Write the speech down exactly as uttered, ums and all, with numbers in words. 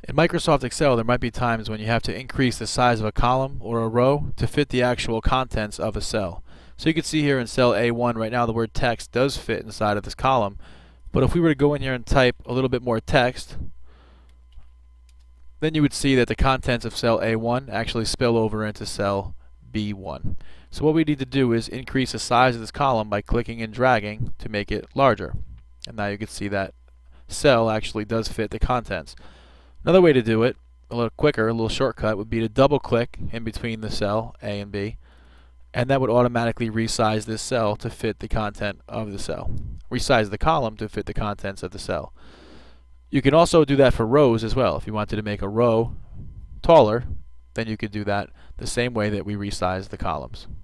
In Microsoft Excel, there might be times when you have to increase the size of a column or a row to fit the actual contents of a cell. So you can see here in cell A one right now the word text does fit inside of this column, but if we were to go in here and type a little bit more text, then you would see that the contents of cell A one actually spill over into cell B one. So what we need to do is increase the size of this column by clicking and dragging to make it larger. And now you can see that cell actually does fit the contents. Another way to do it, a little quicker, a little shortcut, would be to double click in between the cell A and B, and that would automatically resize this cell to fit the content of the cell. Resize the column to fit the contents of the cell. You can also do that for rows as well. If you wanted to make a row taller, then you could do that the same way that we resize the columns.